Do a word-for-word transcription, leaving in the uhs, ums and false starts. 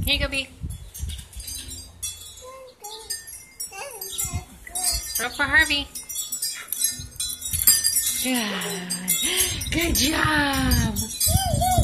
Here you go, Bea. Throw for Harvey. Good. Good job.